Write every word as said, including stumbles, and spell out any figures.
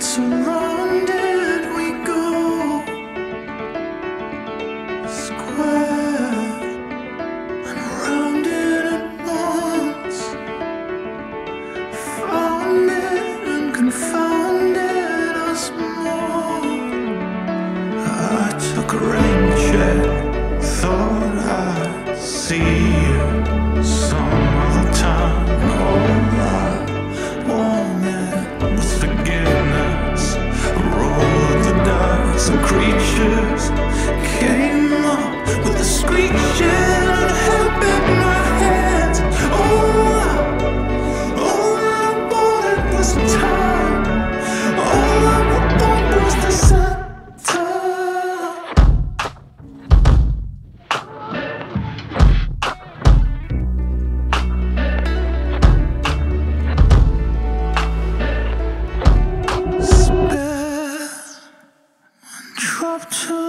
Surrounded we go, square and rounded at once, founded and confounded us more. I took a rain check, thought I'd see you some other time. All I wanted was forgiveness. Some creatures came up with a screeching and held back my hands. All I, all I wanted was time. All I wanted was the center. Drop to